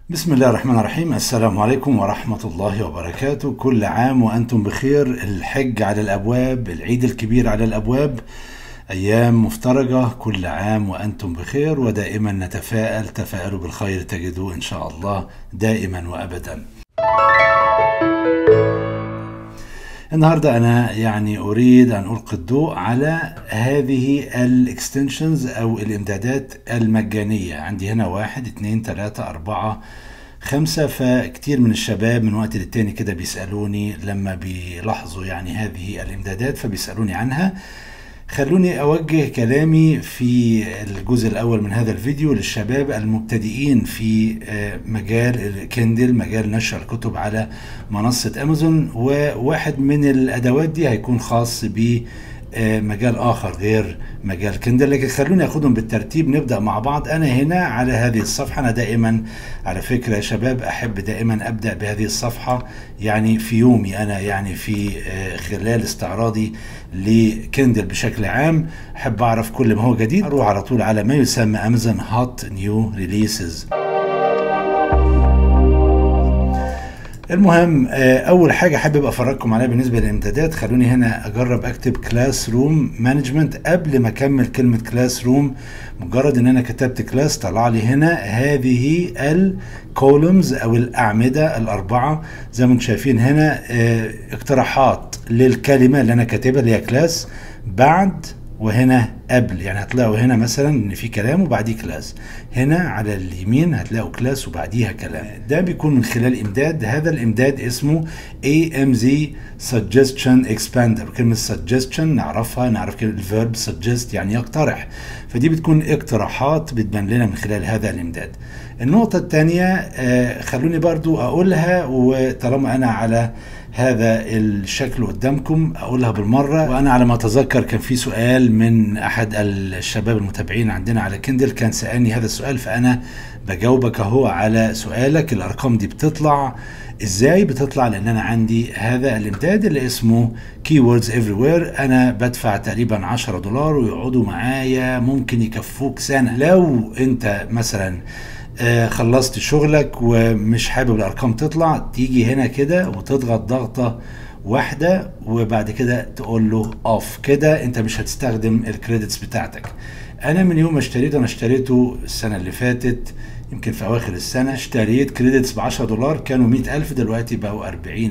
بسم الله الرحمن الرحيم. السلام عليكم ورحمة الله وبركاته. كل عام وأنتم بخير. الحج على الأبواب، العيد الكبير على الأبواب، أيام مفترجة. كل عام وأنتم بخير، ودائما نتفائل، تفائلوا بالخير تجدوه إن شاء الله دائما وأبدا. النهاردة أنا أريد أن ألقي الضوء على هذه الاكستنشنز أو الإمدادات المجانية. عندي هنا 1 2 3 4 5. فكتير من الشباب من وقت للتاني كده بيسألوني لما بيلاحظوا هذه الإمدادات فبيسألوني عنها. خلوني أوجه كلامي في الجزء الأول من هذا الفيديو للشباب المبتدئين في مجال الكندل، مجال نشر الكتب على منصة أمازون. وواحد من الأدوات دي هيكون خاص بمجال آخر غير مجال كندل، لكن خلوني أخدهم بالترتيب. نبدأ مع بعض. أنا هنا على هذه الصفحة، أنا دائما على فكرة يا شباب أحب دائما أبدأ بهذه الصفحة في يومي. أنا في خلال استعراضي لكندل بشكل عام أحب أعرف كل ما هو جديد، أروح على طول على ما يسمى أمازون هوت نيو ريليسز. المهم اول حاجه حابب افرجكم عليها بالنسبه للامدادات. خلوني هنا اجرب اكتب كلاس روم مانجمنت قبل ما اكمل كلمه كلاس روم. مجرد ان انا كتبت كلاس طلع لي هنا هذه الكولومز او الاعمده الاربعه زي ما انتم شايفين هنا. اقتراحات للكلمه اللي انا كاتبها اللي هي كلاس، بعد وهنا قبل. هتلاقوا هنا مثلا ان في كلام وبعديه كلاس. هنا على اليمين هتلاقوا كلاس وبعديها كلام. ده بيكون من خلال امداد. هذا الامداد اسمه AMZ Suggestion Expander. كلمة Suggestion نعرف كلمة الفيرب suggest يقترح، فدي بتكون اقتراحات بتبان لنا من خلال هذا الامداد. النقطة الثانية خلوني برضو اقولها، وطالما انا على هذا الشكل قدامكم اقولها بالمرة. وانا على ما اتذكر كان في سؤال من احد الشباب المتابعين عندنا على كندل كان سألني هذا السؤال، فانا بجاوبك اهو على سؤالك. الارقام دي بتطلع ازاي؟ بتطلع لان انا عندي هذا الامداد اللي اسمه Keywords Everywhere. انا بدفع تقريبا $10 ويقعدوا معايا ممكن يكفوك سنة. لو انت مثلا خلصت شغلك ومش حابب الارقام تطلع، تيجي هنا كده وتضغط ضغطة واحدة وبعد كده تقول له اوف. كده انت مش هتستخدم الكريدتس بتاعتك. انا من يوم ما اشتريته، انا اشتريته السنة اللي فاتت يمكن في اواخر السنة، اشتريت كريدتس $10 كانوا 100,000 دلوقتي بقوا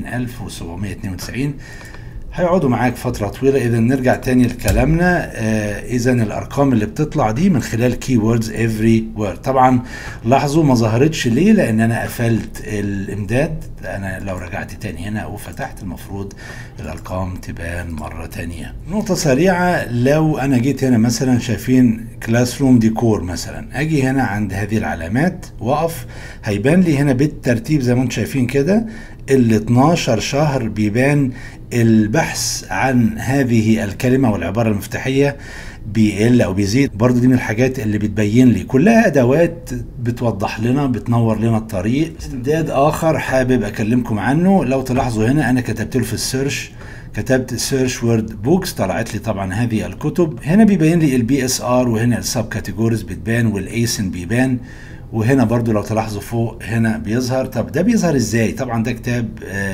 40,792. هيقعدوا معاك فترة طويلة. إذا نرجع تاني لكلامنا. إذا الأرقام اللي بتطلع دي من خلال Keywords Everywhere. طبعا لاحظوا ما ظهرتش ليه؟ لأن أنا قفلت الإمداد. أنا لو رجعت تاني هنا وفتحت المفروض الأرقام تبان مرة تانية. نقطة سريعة، لو أنا جيت هنا مثلا شايفين كلاس روم ديكور مثلا، أجي هنا عند هذه العلامات وأقف، هيبان لي هنا بالترتيب زي ما انتم شايفين كده ال 12 شهر بيبان البحث عن هذه الكلمة والعبارة المفتاحية بيقل أو بيزيد. برضو دي من الحاجات اللي بتبين لي، كلها أدوات بتوضح لنا، بتنور لنا الطريق. امداد آخر حابب أكلمكم عنه، لو تلاحظوا هنا أنا كتبت له في السيرش، كتبت سيرش وورد بوكس، طلعت لي طبعا هذه الكتب. هنا بيبين لي البي اس ار، وهنا السب كاتيجوريز بتبان، والايسن بيبان. وهنا برضو لو تلاحظوا فوق هنا بيظهر. طب ده بيظهر ازاي؟ طبعا ده كتاب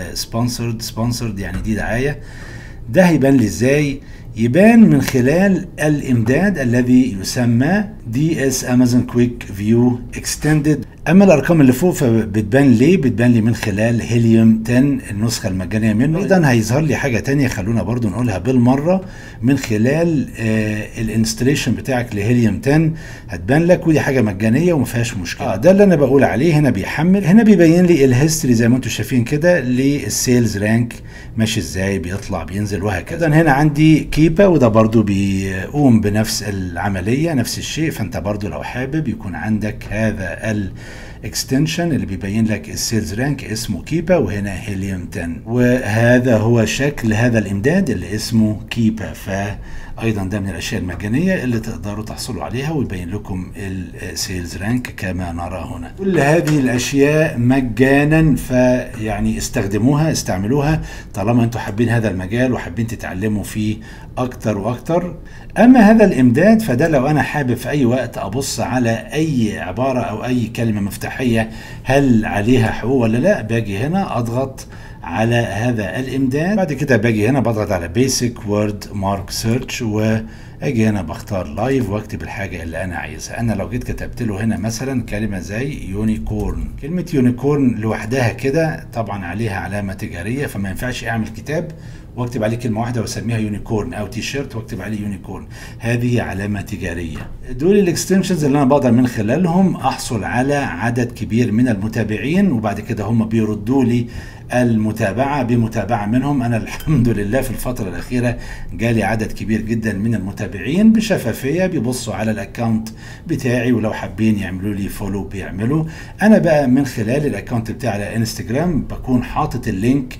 سبونسرد دي دعاية. ده هيبان لي ازاي؟ يبان من خلال الامداد الذي يسمى DS Amazon Quick View Extended. اما الارقام اللي فوق فبتبان ليه؟ بتبان لي من خلال هيليوم 10 النسخة المجانية منه. ايضا هيظهر لي حاجة تانية خلونا برضو نقولها بالمرة. من خلال الانستليشن بتاعك لهيليوم 10 هتبان لك، ودي حاجة مجانية وما فيهاش مشكلة. ده اللي انا بقول عليه. هنا بيحمل، هنا بيبين لي الهيستوري زي ما انتم شايفين كده للسيلز رانك ماشي ازاي، بيطلع بينزل وهكذا. هنا عندي كيبا، وده برضو بيقوم بنفس العملية نفس الشيء. فانت برضو لو حابب يكون عندك هذا الاكستنشن اللي بيبين لك السيلز رانك اسمه كيبا، وهنا هيليوم 10. وهذا هو شكل هذا الامداد اللي اسمه كيبا. فايضا ده من الاشياء المجانيه اللي تقدروا تحصلوا عليها ويبين لكم السيلز رانك كما نرى هنا. كل هذه الاشياء مجانا، استخدموها، استعملوها طالما انتم حابين هذا المجال وحابين تتعلموا فيه اكتر واكتر. اما هذا الامداد فده لو انا حابب في اي وقت ابص على اي عباره او اي كلمه مفتاحيه الافتتاحية هل عليها حقوق ولا لا، باجي هنا اضغط على هذا الامداد. بعد كده باجي هنا بضغط على بيسك وورد مارك سيرش، واجي هنا بختار لايف واكتب الحاجة اللي انا عايزها. انا لو جيت كتبت له هنا مثلا كلمة زي يونيكورن، كلمة يونيكورن لوحدها كده طبعا عليها علامة تجارية، فما ينفعش اعمل كتاب واكتب عليه كلمه واحده واسميها يونيكورن، او تي شيرت واكتب عليه يونيكورن، هذه علامه تجاريه. دول الاكستنشنز اللي انا بقدر من خلالهم احصل على عدد كبير من المتابعين، وبعد كده هم بيردوا لي المتابعه بمتابعه منهم. انا الحمد لله في الفتره الاخيره جالي عدد كبير جدا من المتابعين بشفافيه، بيبصوا على الاكونت بتاعي، ولو حابين يعملوا لي فولو بيعملوا. انا بقى من خلال الاكونت بتاعي على انستجرام بكون حاطط اللينك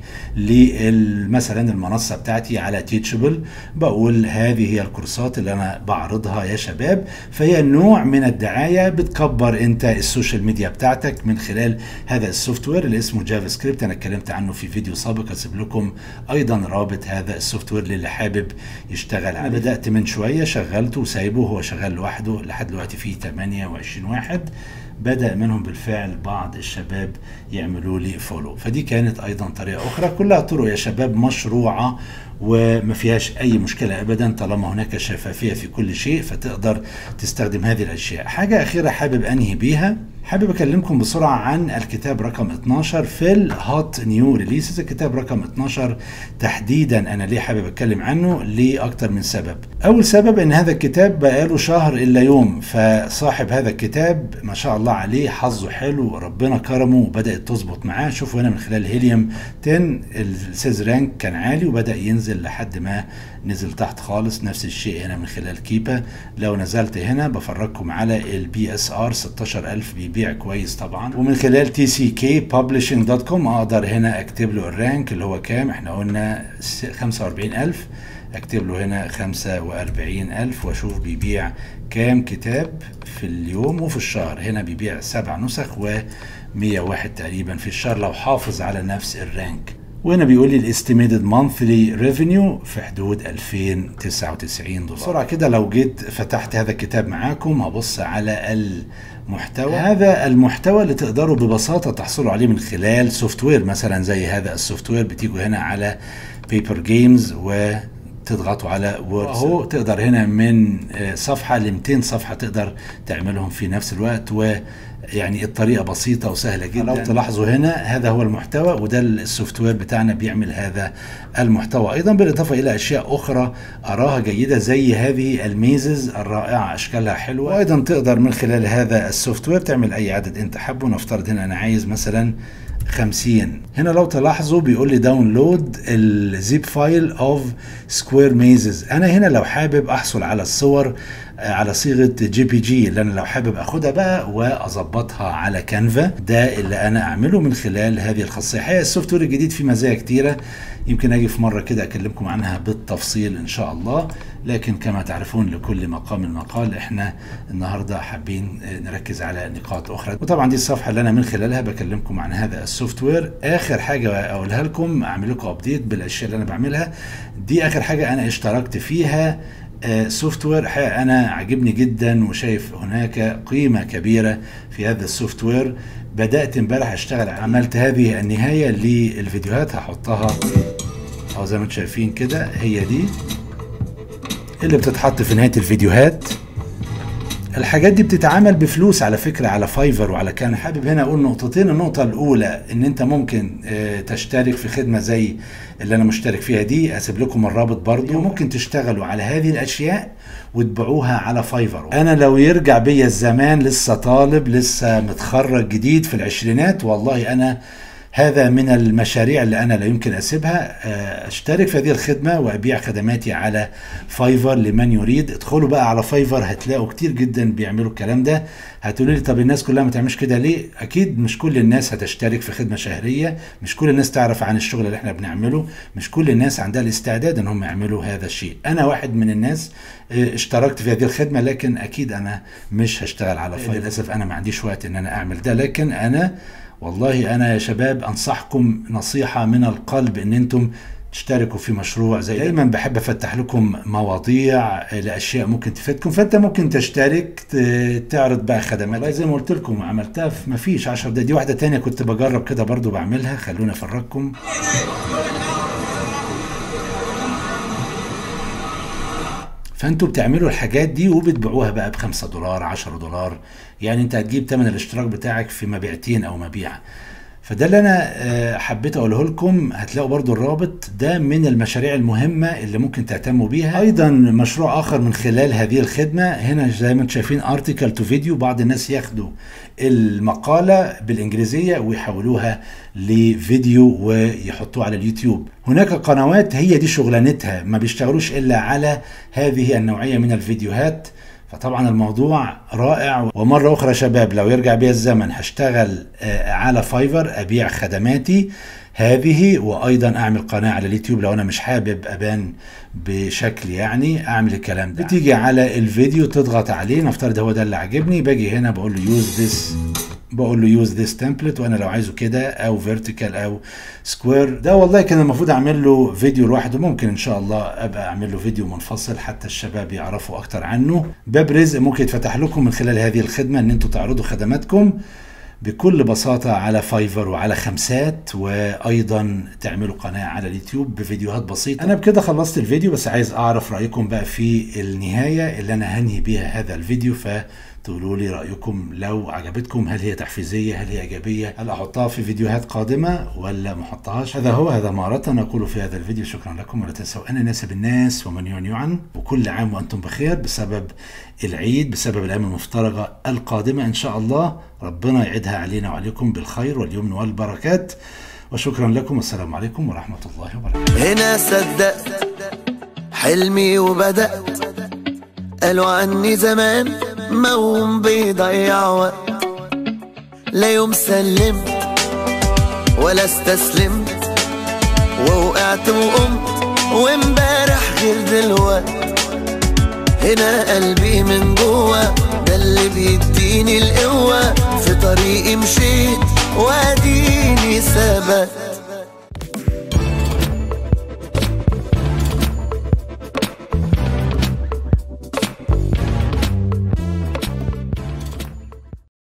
مثلا المنصه بتاعتي على تيتشبل، بقول هذه هي الكورسات اللي انا بعرضها يا شباب. فهي نوع من الدعايه، بتكبر انت السوشيال ميديا بتاعتك من خلال هذا السوفت وير اللي اسمه جافا سكريبت. انا اتكلمت عنه في فيديو سابق، اسيب لكم ايضا رابط هذا السوفت وير للي حابب يشتغل عليه. بدات من شويه شغلته وسايبه هو شغال لوحده، لحد دلوقتي فيه 28 واحد بدأ منهم بالفعل بعض الشباب يعملوا لي فولو. فدي كانت ايضا طريقه اخرى، كلها طرق يا شباب مشروعه وما فيهاش اي مشكله ابدا طالما هناك شفافيه في كل شيء، فتقدر تستخدم هذه الاشياء. حاجه اخيره حابب انهي بيها، حابب اكلمكم بسرعه عن الكتاب رقم 12 في الهوت نيو ريليسز. الكتاب رقم 12 تحديدا انا ليه حابب اتكلم عنه؟ ليه اكتر من سبب. اول سبب ان هذا الكتاب بقاله شهر الا يوم، فصاحب هذا الكتاب ما شاء الله عليه حظه حلو، ربنا كرمه وبدات تظبط معاه. شوفوا هنا من خلال هيليوم 10 السيز رانك كان عالي وبدا ينزل لحد ما نزل تحت خالص. نفس الشيء هنا من خلال كيبا، لو نزلت هنا بفرجكم على البي اس ار 16000 بيبيع كويس طبعا. ومن خلال tckpublishing.com اقدر هنا اكتب له الرانك اللي هو كام، احنا قلنا 45000، اكتب له هنا 45000 واشوف بيبيع كام كتاب في اليوم وفي الشهر. هنا بيبيع 7 نسخ و101 تقريبا في الشهر لو حافظ على نفس الرانك. وهنا بيقول لي الاستيميتد مانثلي ريفينيو في حدود 2099 دولار. بسرعه كده لو جيت فتحت هذا الكتاب معاكم هبص على المحتوى. هذا المحتوى اللي تقدروا ببساطه تحصلوا عليه من خلال سوفت وير مثلا زي هذا السوفت وير. بتيجوا هنا على بيبر جيمز تضغطوا على وورد اهو، تقدر هنا من صفحه ل 200 صفحه تقدر تعملهم في نفس الوقت، ويعني الطريقه بسيطه وسهله جدا. لو تلاحظوا هنا هذا هو المحتوى، وده السوفت وير بتاعنا بيعمل هذا المحتوى ايضا، بالاضافه الى اشياء اخرى اراها جيده زي هذه الميزز الرائعه اشكالها حلوه. وايضا تقدر من خلال هذا السوفت وير تعمل اي عدد انت حابه. نفترض هنا انا عايز مثلا 50. هنا لو تلاحظوا بيقول لي داونلود الزيب فايل اوف سكوير ميزز. انا هنا لو حابب احصل على الصور على صيغه جي بي جي اللي انا لو حابب اخدها بقى واظبطها على كانفا، ده اللي انا اعمله من خلال هذه الخاصيه. الحقيقه السوفت وير الجديد فيه مزايا كتيره، يمكن اجي في مره كده اكلمكم عنها بالتفصيل ان شاء الله، لكن كما تعرفون لكل مقام مقال. احنا النهارده حابين نركز على نقاط اخرى، وطبعا دي الصفحه اللي انا من خلالها بكلمكم عن هذا السوفت وير. اخر حاجه اقولها لكم، اعمل لكم ابديت بالاشياء اللي انا بعملها دي. اخر حاجه انا اشتركت فيها سوفت وير، حقيقة أنا عجبني جدا وشايف هناك قيمة كبيرة في هذا السوفت وير. بدأت امبارح أشتغل، عملت هذه النهاية للفيديوهات هحطها أو زي ما انتم شايفين كده، هي دي اللي بتتحط في نهاية الفيديوهات. الحاجات دي بتتعمل بفلوس على فكرة على فايفر وعلى كان. حابب هنا أقول نقطتين. النقطة الأولى إن أنت ممكن تشترك في خدمة زي اللي أنا مشترك فيها دي، أسيب لكم الرابط برضو. ممكن تشتغلوا على هذه الأشياء وتبيعوها على فايفر. أنا لو يرجع بيا الزمان لسه طالب لسه متخرج جديد في العشرينات، والله أنا هذا من المشاريع اللي أنا لا يمكن أسيبها، أشترك في هذه الخدمة وأبيع خدماتي على فايفر لمن يريد. ادخلوا بقى على فايفر هتلاقوا كتير جدا بيعملوا الكلام ده. هتقولوا لي طب الناس كلها ما تعملش كده ليه؟ أكيد مش كل الناس هتشترك في خدمة شهرية، مش كل الناس تعرف عن الشغل اللي احنا بنعمله، مش كل الناس عندها الاستعداد ان هم يعملوا هذا الشيء. أنا واحد من الناس اشتركت في هذه الخدمة، لكن أكيد أنا مش هشتغل على فايفر. للأسف أنا ما عنديش وقت ان أنا أعمل ده، لكن أنا والله أنا يا شباب أنصحكم نصيحة من القلب إن أنتم تشتركوا في مشروع زي دايما بحب افتح لكم مواضيع لاشياء ممكن تفيدكم، فانت ممكن تشترك تعرض بقى خدمات زي ما قلت لكم عملتها في مفيش 10 دقايق. دي واحده تانية كنت بجرب كده برضو بعملها، خلوني افرجكم. فانتوا بتعملوا الحاجات دي وبتبيعوها بقى ب$5 $10، يعني انت هتجيب ثمن الاشتراك بتاعك في مبيعتين او مبيعه. فده اللي انا حبيت اقوله لكم. هتلاقوا برضو الرابط ده من المشاريع المهمة اللي ممكن تهتموا بيها. ايضا مشروع اخر من خلال هذه الخدمة، هنا زي ما انتم شايفين ارتيكل تو فيديو، بعض الناس ياخدوا المقالة بالانجليزية ويحولوها لفيديو ويحطوه على اليوتيوب. هناك قنوات هي دي شغلانتها، ما بيشتغلوش الا على هذه النوعية من الفيديوهات. فطبعا الموضوع رائع. ومرة أخرى شباب لو يرجع بيا الزمن هشتغل على فايفر أبيع خدماتي هذه، وأيضا أعمل قناة على اليوتيوب لو أنا مش حابب أبان بشكل يعني أعمل الكلام ده. بتيجي على الفيديو تضغط عليه، نفترض هو ده اللي عجبني، باجي هنا بقول له يوز ذس، بقول له يوز ذس تمبلت، وانا لو عايزه كده او فيرتيكال او سكوير. ده والله كان المفروض اعمل له فيديو لوحده، ممكن ان شاء الله ابقى اعمل له فيديو منفصل حتى الشباب يعرفوا اكتر عنه. باب رزق ممكن يتفتح لكم من خلال هذه الخدمه، ان انتوا تعرضوا خدماتكم بكل بساطة على فايفر وعلى خمسات، وأيضا تعملوا قناة على اليوتيوب بفيديوهات بسيطة. أنا بكده خلصت الفيديو، بس عايز أعرف رأيكم بقى في النهاية اللي أنا هنهي بيها هذا الفيديو، فتقولوا لي رأيكم لو عجبتكم. هل هي تحفيزية؟ هل هي إيجابية؟ هل أحطها في فيديوهات قادمة ولا ما أحطهاش؟ هذا ما أردت أن أقوله في هذا الفيديو. شكرا لكم، ولا تنسوا أن ناسب الناس ومن يعن، وكل عام وأنتم بخير بسبب العيد، بسبب الأيام المفترجة القادمة إن شاء الله. ربنا يعيدها علينا وعليكم بالخير واليمن والبركات، وشكرا لكم، والسلام عليكم ورحمة الله وبركاته. هنا صدقت حلمي وبدأت، قالوا عني زمان موهوم بيضيع وقت، لا يوم سلمت ولا استسلمت، ووقعت وقمت وامبارح غير دلوقت. هنا قلبي من جوه ده اللي بيديني القوة.